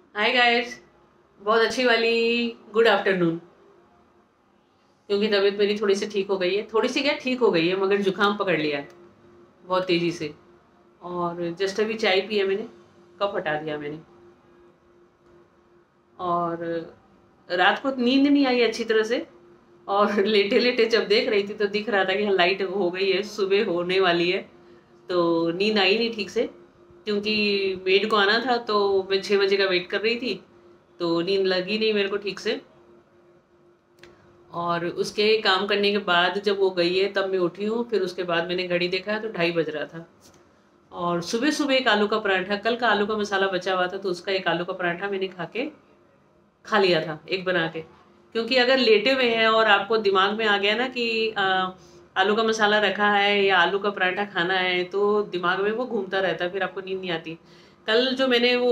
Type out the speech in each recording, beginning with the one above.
Hi guys. बहुत अच्छी वाली गुड आफ्टरनून। क्योंकि तबीयत मेरी थोड़ी सी ठीक हो गई है, थोड़ी सी क्या ठीक हो गई है, मगर जुकाम पकड़ लिया है बहुत तेज़ी से। और जस्ट अभी चाय पी है मैंने, कप हटा दिया मैंने। और रात को नींद नहीं आई अच्छी तरह से। और लेटे लेटे जब देख रही थी तो दिख रहा था कि हाँ लाइट हो गई है, सुबह होने वाली है। तो नींद आई नहीं ठीक से, क्योंकि मेड को आना था तो मैं 6 बजे का वेट कर रही थी। तो नींद लगी नहीं मेरे को ठीक से। और उसके काम करने के बाद जब वो गई है तब मैं उठी हूँ। फिर उसके बाद मैंने घड़ी देखा है तो 2:30 बज रहा था। और सुबह सुबह एक आलू का पराठा, कल का आलू का मसाला बचा हुआ था तो उसका एक आलू का पराठा मैंने खा लिया था एक बना के। क्योंकि अगर लेटे हुए हैं और आपको दिमाग में आ गया ना कि आलू का मसाला रखा है या आलू का पराठा खाना है तो दिमाग में वो घूमता रहता है, फिर आपको नींद नहीं आती। कल जो मैंने वो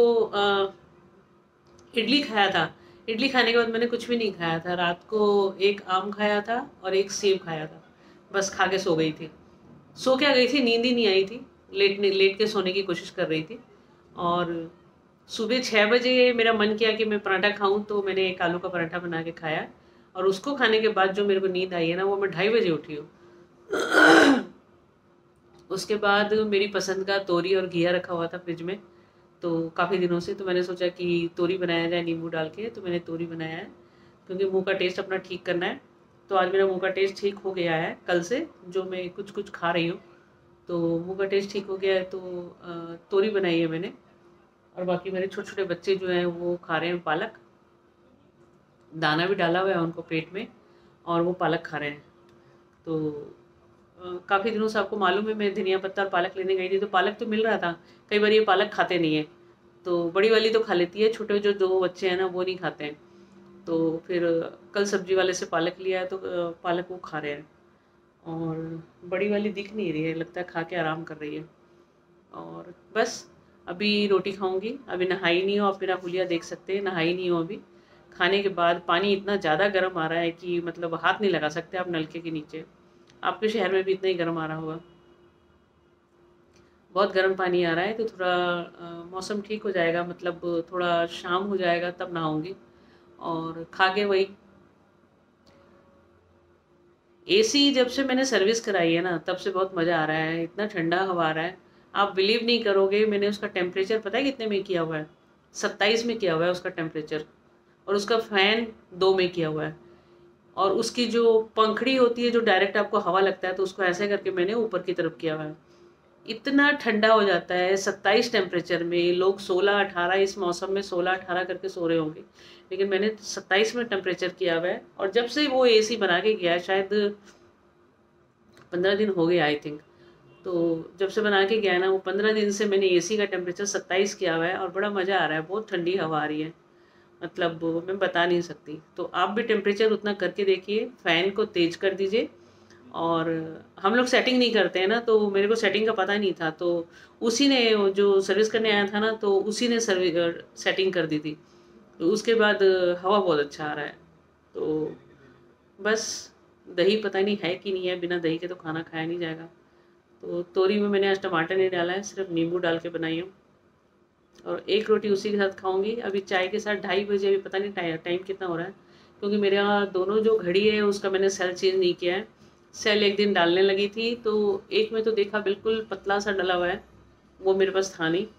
इडली खाया था, इडली खाने के बाद मैंने कुछ भी नहीं खाया था। रात को एक आम खाया था और एक सेब खाया था, बस खा के सो गई थी। सो क्या गई थी, नींद ही नहीं आई थी। लेट के सोने की कोशिश कर रही थी। और सुबह 6 बजे मेरा मन किया कि मैं पराठा खाऊं तो मैंने एक आलू का पराठा बना के खाया। और उसको खाने के बाद जो मेरे को नींद आई है ना, वो मैं 2:30 बजे उठी हूँ। उसके बाद मेरी पसंद का तोरी और घिया रखा हुआ था फ्रिज में, तो काफ़ी दिनों से। तो मैंने सोचा कि तोरी बनाया जाए नींबू डाल के, तो मैंने तोरी बनाया है। क्योंकि मुंह का टेस्ट अपना ठीक करना है। तो आज मेरा मुंह का टेस्ट ठीक हो गया है कल से, जो मैं कुछ कुछ खा रही हूँ। तो मुंह का टेस्ट ठीक हो गया है तो तोरी बनाई है मैंने। और बाकी मेरे छोटे छोटे बच्चे जो हैं वो खा रहे हैं पालक। दाना भी डाला हुआ है उनको पेट में, और वो पालक खा रहे हैं। तो काफ़ी दिनों से आपको मालूम है मैं धनिया पत्ता और पालक लेने गई थी, तो पालक तो मिल रहा था। कई बार ये पालक खाते नहीं है। तो बड़ी वाली तो खा लेती है, छोटे जो दो बच्चे हैं ना वो नहीं खाते हैं। तो फिर कल सब्जी वाले से पालक लिया है तो पालक वो खा रहे हैं। और बड़ी वाली दिख नहीं रही है, लगता है खा के आराम कर रही है। और बस अभी रोटी खाऊंगी। अभी नहाई नहीं हूँ, आप मेरा हुलिया देख सकते हैं, नहाई नहीं हूँ अभी। खाने के बाद पानी इतना ज़्यादा गर्म आ रहा है कि मतलब हाथ नहीं लगा सकते आप नलके के नीचे। आपके शहर में भी इतना ही गर्म आ रहा होगा। बहुत गर्म पानी आ रहा है। तो थोड़ा मौसम ठीक हो जाएगा, मतलब थोड़ा शाम हो जाएगा तब नहाऊंगी। और खा के वही एसी जब से मैंने सर्विस कराई है ना तब से बहुत मज़ा आ रहा है, इतना ठंडा हवा आ रहा है। आप बिलीव नहीं करोगे, मैंने उसका टेम्परेचर पता है कितने में किया हुआ है? 27 में किया हुआ है उसका टेम्परेचर। और उसका फ़ैन 2 में किया हुआ है। और उसकी जो पंखड़ी होती है जो डायरेक्ट आपको हवा लगता है, तो उसको ऐसे करके मैंने ऊपर की तरफ किया हुआ है। इतना ठंडा हो जाता है 27 टेम्परेचर में। लोग 16-18, इस मौसम में 16-18 करके सो रहे होंगे, लेकिन मैंने 27 में टेम्परेचर किया हुआ है। और जब से वो एसी बना के गया है, शायद 15 दिन हो गए आई थिंक। तो जब से बना के गया है ना, वो 15 दिन से मैंने एसी का टेम्परेचर 27 किया हुआ है और बड़ा मज़ा आ रहा है, बहुत ठंडी हवा आ रही है। मतलब मैं बता नहीं सकती। तो आप भी टेम्परेचर उतना करके देखिए, फ़ैन को तेज कर दीजिए। और हम लोग सेटिंग नहीं करते हैं ना, तो मेरे को सेटिंग का पता नहीं था। तो उसी ने, वो जो सर्विस करने आया था ना, तो उसी ने सेटिंग कर दी थी। तो उसके बाद हवा बहुत अच्छा आ रहा है। तो बस दही पता नहीं है कि नहीं है, बिना दही के तो खाना खाया नहीं जाएगा। तो तोरी में मैंने आज टमाटर नहीं डाला है, सिर्फ नींबू डाल के बनाई हूँ। और एक रोटी उसी के साथ खाऊंगी अभी चाय के साथ। 2:30 बजे, अभी पता नहीं टाइम कितना हो रहा है। क्योंकि मेरे यहाँ दोनों जो घड़ी है उसका मैंने सेल चेंज नहीं किया है। सेल एक दिन डालने लगी थी तो एक में तो देखा बिल्कुल पतला सा डला हुआ है, वो मेरे पास था नहीं।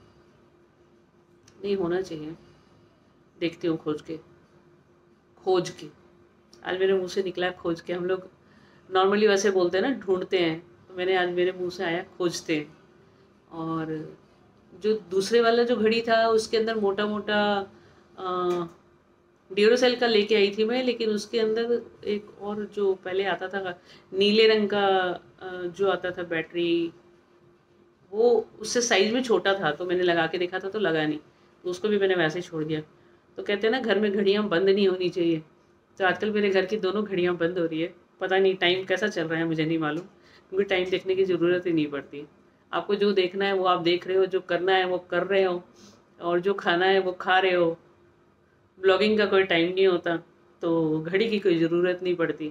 नहीं होना चाहिए, देखती हूँ खोज के। आज मेरे मुंह से निकला है खोज के। हम लोग नॉर्मली वैसे बोलते हैं ना, ढूंढते हैं, तो मैंने आज मेरे मुंह से आया खोजते हैं। और जो दूसरे वाला जो घड़ी था उसके अंदर मोटा मोटा ड्यूरासेल का लेके आई थी मैं, लेकिन उसके अंदर एक और जो पहले आता था नीले रंग का जो आता था बैटरी, वो उससे साइज में छोटा था। तो मैंने लगा के देखा था तो लगा नहीं, तो उसको भी मैंने वैसे ही छोड़ दिया। तो कहते हैं ना घर में घड़ियाँ बंद नहीं होनी चाहिए। तो आजकल मेरे घर की दोनों घड़ियाँ बंद हो रही है। पता नहीं टाइम कैसा चल रहा है, मुझे नहीं मालूम। क्योंकि टाइम देखने की ज़रूरत ही नहीं पड़ती। आपको जो देखना है वो आप देख रहे हो, जो करना है वो कर रहे हो, और जो खाना है वो खा रहे हो। ब्लॉगिंग का कोई टाइम नहीं होता, तो घड़ी की कोई ज़रूरत नहीं पड़ती।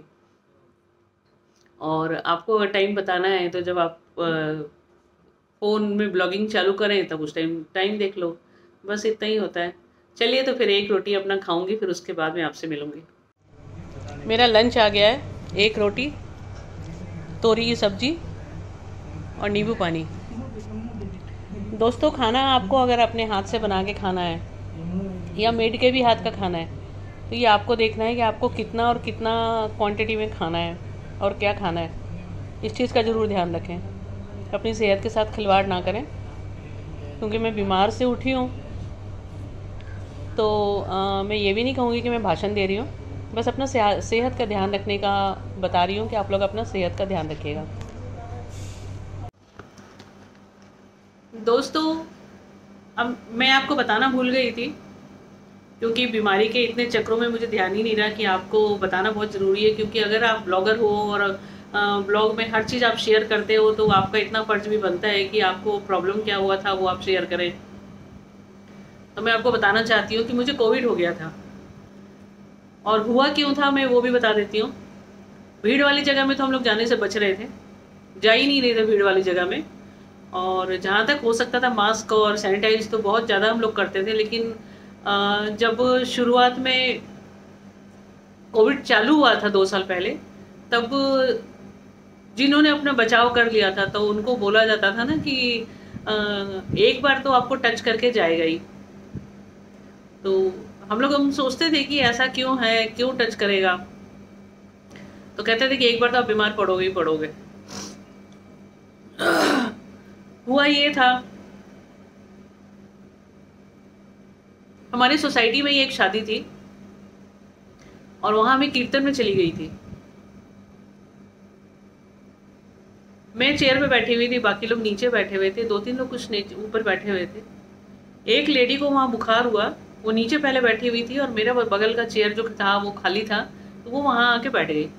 और आपको अगर टाइम बताना है तो जब आप फ़ोन में ब्लॉगिंग चालू करें तब उस टाइम टाइम देख लो। बस इतना ही होता है। चलिए तो फिर एक रोटी अपना खाऊंगी, फिर उसके बाद में आपसे मिलूंगी। मेरा लंच आ गया है, एक रोटी, तोरी की सब्जी और नींबू पानी। दोस्तों, खाना आपको अगर अपने हाथ से बना के खाना है या मेड के भी हाथ का खाना है, तो ये आपको देखना है कि आपको कितना और कितना क्वांटिटी में खाना है और क्या खाना है। इस चीज़ का ज़रूर ध्यान रखें, अपनी सेहत के साथ खिलवाड़ ना करें। क्योंकि मैं बीमार से उठी हूँ, तो मैं ये भी नहीं कहूँगी कि मैं भाषण दे रही हूँ, बस अपना सेहत का ध्यान रखने का बता रही हूँ कि आप लोग अपना सेहत का ध्यान रखिएगा। दोस्तों, अब मैं आपको बताना भूल गई थी, क्योंकि बीमारी के इतने चक्रों में मुझे ध्यान ही नहीं रहा कि आपको बताना बहुत ज़रूरी है। क्योंकि अगर आप ब्लॉगर हो और ब्लॉग में हर चीज़ आप शेयर करते हो, तो आपका इतना फ़र्ज भी बनता है कि आपको प्रॉब्लम क्या हुआ था वो आप शेयर करें। तो मैं आपको बताना चाहती हूँ कि मुझे कोविड हो गया था, और हुआ क्यों था मैं वो भी बता देती हूँ। भीड़ वाली जगह में तो हम लोग जाने से बच रहे थे, जा ही नहीं रहे थे भीड़ वाली जगह में। और जहाँ तक हो सकता था मास्क और सैनिटाइज तो बहुत ज़्यादा हम लोग करते थे। लेकिन जब शुरुआत में कोविड चालू हुआ था 2 साल पहले, तब जिन्होंने अपना बचाव कर लिया था, तो उनको बोला जाता था ना कि एक बार तो आपको टच करके जाएगा ही। तो हम सोचते थे कि ऐसा क्यों है, क्यों टच करेगा। तो कहते थे कि एक बार तो आप बीमार पड़ोगे ही पड़ोगे। हुआ ये था, हमारी सोसाइटी में ही एक शादी थी और वहां मैं कीर्तन में चली गई थी। मैं चेयर पे बैठी हुई थी, बाकी लोग नीचे बैठे हुए थे, 2-3 लोग कुछ ऊपर बैठे हुए थे। एक लेडी को वहां बुखार हुआ, वो नीचे पहले बैठी हुई थी और मेरा बगल का चेयर जो था वो खाली था, तो वो वहां आके बैठ गई।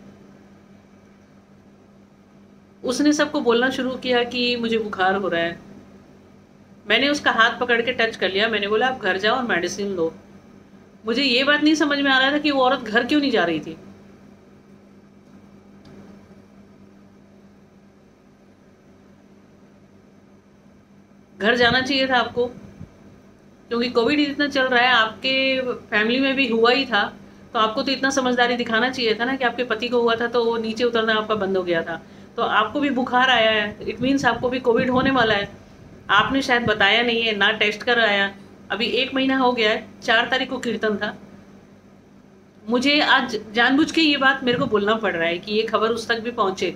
उसने सबको बोलना शुरू किया कि मुझे बुखार हो रहा है। मैंने उसका हाथ पकड़ के टच कर लिया, मैंने बोला आप घर जाओ और मेडिसिन लो। मुझे ये बात नहीं समझ में आ रहा था कि वो औरत घर क्यों नहीं जा रही थी। घर जाना चाहिए था आपको, क्योंकि कोविड इतना चल रहा है, आपके फैमिली में भी हुआ ही था, तो आपको तो इतना समझदारी दिखाना चाहिए था ना कि आपके पति को हुआ था तो वो नीचे उतरना आपका बंद हो गया था, तो आपको भी बुखार आया है, इट मीन्स आपको भी कोविड होने वाला है। आपने शायद बताया नहीं है, ना टेस्ट कराया। अभी 1 महीना हो गया है, 4 तारीख को कीर्तन था। मुझे आज जानबूझ के ये बात मेरे को बोलना पड़ रहा है कि ये खबर उस तक भी पहुंचे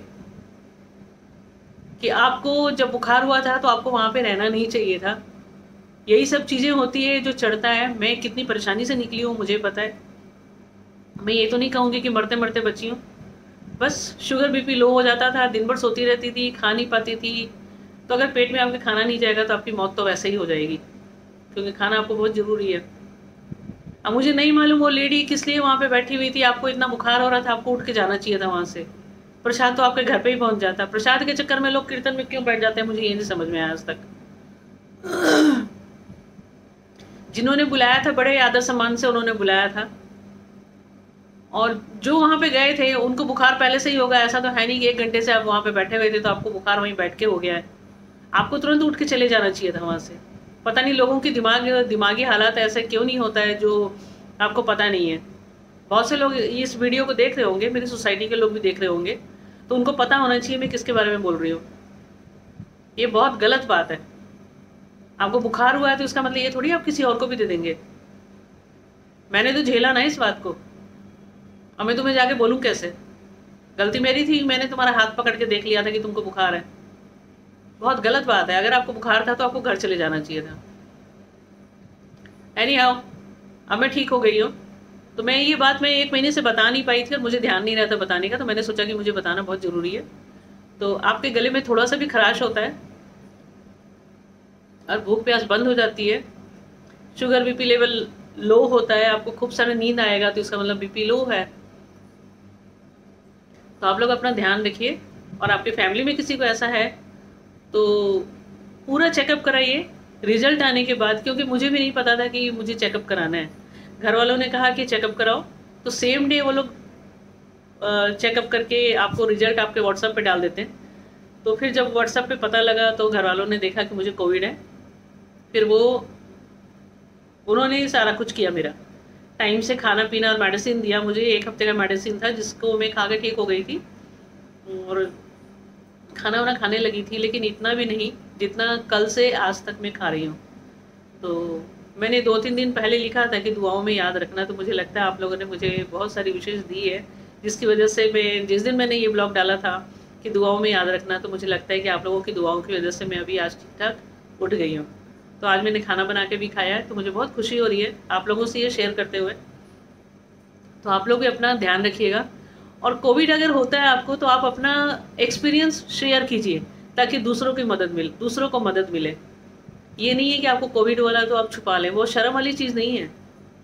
कि आपको जब बुखार हुआ था तो आपको वहां पे रहना नहीं चाहिए था। यही सब चीजें होती है जो चढ़ता है। मैं कितनी परेशानी से निकली हूँ मुझे पता है। मैं ये तो नहीं कहूँगी कि मरते मरते बची हूँ, बस शुगर बीपी लो हो जाता था, दिन भर सोती रहती थी, खा नहीं पाती थी। तो अगर पेट में आपके खाना नहीं जाएगा तो आपकी मौत तो वैसे ही हो जाएगी, क्योंकि खाना आपको बहुत ज़रूरी है। अब मुझे नहीं मालूम वो लेडी किस लिए वहाँ पे बैठी हुई थी। आपको इतना बुखार हो रहा था, आपको उठ के जाना चाहिए था वहाँ से। प्रसाद तो आपके घर पे ही पहुँच जाता। प्रसाद के चक्कर में लोग कीर्तन में क्यों बैठ जाते हैं, मुझे ये नहीं समझ में आया आज तक। जिन्होंने बुलाया था बड़े आदर सम्मान से उन्होंने बुलाया था, और जो वहाँ पे गए थे उनको बुखार पहले से ही होगा। ऐसा तो है नहीं कि 1 घंटे से आप वहाँ पे बैठे हुए थे तो आपको बुखार वहीं बैठ के हो गया है। आपको तुरंत उठ के चले जाना चाहिए था वहाँ से। पता नहीं लोगों की दिमागी हालात ऐसे क्यों नहीं होता है जो आपको पता नहीं है। बहुत से लोग इस वीडियो को देख रहे होंगे, मेरी सोसाइटी के लोग भी देख रहे होंगे, तो उनको पता होना चाहिए मैं किसके बारे में बोल रही हूँ। ये बहुत गलत बात है। आपको बुखार हुआ है तो इसका मतलब ये थोड़ी आप किसी और को भी दे देंगे। मैंने तो झेला ना इस बात को, अब मैं तुम्हें जाके बोलूँ कैसे। गलती मेरी थी, मैंने तुम्हारा हाथ पकड़ के देख लिया था कि तुमको बुखार है। बहुत गलत बात है। अगर आपको बुखार था तो आपको घर चले जाना चाहिए था। एनी हाउ, अब मैं ठीक हो गई हूँ। तो मैं ये बात मैं 1 महीने से बता नहीं पाई थी और मुझे ध्यान नहीं रहता बताने का, तो मैंने सोचा कि मुझे बताना बहुत ज़रूरी है। तो आपके गले में थोड़ा सा भी खराश होता है और भूख प्यास बंद हो जाती है, शुगर बीपी लेवल लो होता है, आपको खूब सारा नींद आएगा तो इसका मतलब बीपी लो है। तो आप लोग अपना ध्यान रखिए, और आपके फैमिली में किसी को ऐसा है तो पूरा चेकअप कराइए रिजल्ट आने के बाद, क्योंकि मुझे भी नहीं पता था कि मुझे चेकअप कराना है। घर वालों ने कहा कि चेकअप कराओ, तो सेम डे वो लोग चेकअप करके आपको रिजल्ट आपके व्हाट्सएप पे डाल देते हैं। तो फिर जब व्हाट्सएप पे पता लगा तो घर वालों ने देखा कि मुझे कोविड है, फिर वो उन्होंने ही सारा कुछ किया मेरा, टाइम से खाना पीना और मेडिसिन दिया मुझे। 1 हफ्ते का मेडिसिन था जिसको मैं खा के ठीक हो गई थी, और खाना वाना खाने लगी थी, लेकिन इतना भी नहीं जितना कल से आज तक मैं खा रही हूँ। तो मैंने 2-3 दिन पहले लिखा था कि दुआओं में याद रखना, तो मुझे लगता है आप लोगों ने मुझे बहुत सारी विशेष दी है, जिसकी वजह से मैं जिस दिन मैंने ये ब्लॉग डाला था कि दुआओं में याद रखना, तो मुझे लगता है कि आप लोगों की दुआओं की वजह से मैं अभी आज ठीक-ठाक उठ गई हूँ। तो आज मैंने खाना बना के भी खाया है, तो मुझे बहुत खुशी हो रही है आप लोगों से ये शेयर करते हुए। तो आप लोग भी अपना ध्यान रखिएगा, और कोविड अगर होता है आपको तो आप अपना एक्सपीरियंस शेयर कीजिए, ताकि दूसरों को मदद मिले। ये नहीं है कि आपको कोविड वाला तो आप छुपा लें, वो शर्म वाली चीज़ नहीं है।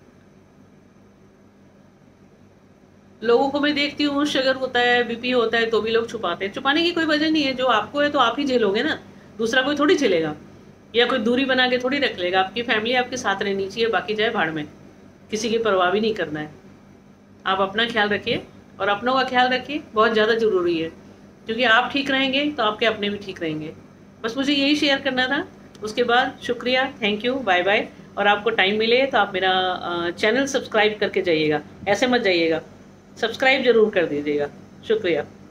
लोगों को मैं देखती हूँ शुगर होता है, बीपी होता है तो भी लोग छुपाते हैं। छुपाने की कोई वजह नहीं है, जो आपको है तो आप ही झेलोगे ना, दूसरा कोई थोड़ी झेलेगा, या कोई दूरी बना के थोड़ी रख लेगा। आपकी फैमिली आपके साथ रहनी चाहिए, बाकी जाए भाड़ में, किसी की परवाह भी नहीं करना है। आप अपना ख्याल रखिए और अपनों का ख्याल रखिए, बहुत ज़्यादा ज़रूरी है, क्योंकि आप ठीक रहेंगे तो आपके अपने भी ठीक रहेंगे। बस मुझे यही शेयर करना था। उसके बाद शुक्रिया, थैंक यू, बाय बाय। और आपको टाइम मिले तो आप मेरा चैनल सब्सक्राइब करके जाइएगा, ऐसे मत जाइएगा, सब्सक्राइब ज़रूर कर दीजिएगा। शुक्रिया।